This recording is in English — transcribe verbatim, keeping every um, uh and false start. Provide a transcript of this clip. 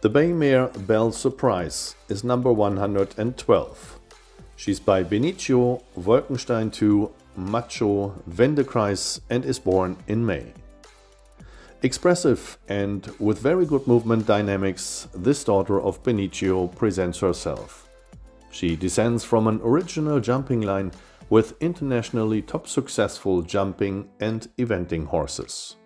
The bay mare Belle Surprise is number one hundred twelve. She's by Benicio, Wolkenstein two, Macho, Wendekreis and is born in May. Expressive and with very good movement dynamics, this daughter of Benicio presents herself. She descends from an original jumping line with internationally top successful jumping and eventing horses.